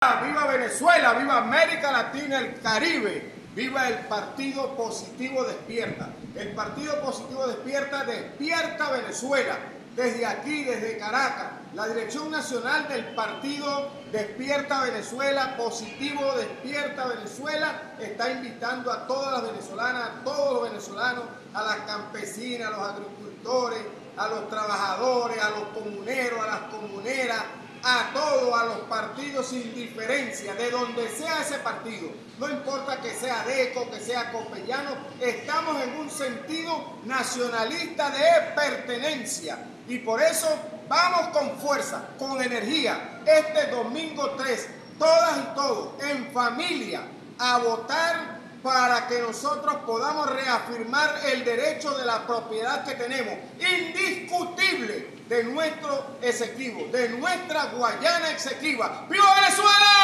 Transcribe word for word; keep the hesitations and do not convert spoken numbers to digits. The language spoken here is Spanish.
Viva Venezuela, viva América Latina, el Caribe, viva el Partido Positivo Despierta. El Partido Positivo Despierta despierta Venezuela. Desde aquí, desde Caracas, la Dirección Nacional del Partido Despierta Venezuela, Positivo Despierta Venezuela, está invitando a todas las venezolanas, a todos los venezolanos, a las campesinas, a los agricultores, a los trabajadores, a los comuneros, a las comuneras, a todos, a los partidos sin diferencia, de donde sea ese partido. No importa que sea DECO, que sea Copellano, estamos en un sentido nacionalista de pertenencia. Y por eso vamos con fuerza, con energía, este domingo tres, todas y todos, en familia, a votar para que nosotros podamos reafirmar el derecho de la propiedad que tenemos, indiscutible, de nuestro Esequibo, de nuestra Guayana Esequiba. ¡Viva Venezuela!